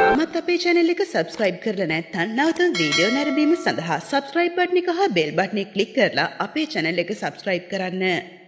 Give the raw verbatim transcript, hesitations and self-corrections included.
තාමත් අපේ channel එක subscribe කරලා නැත්නම් නැවතුම් වීඩියෝ නැරඹීම සඳහා subscribe button එක හා bell button එක click කරලා අපේ channel එක subscribe කරන්න.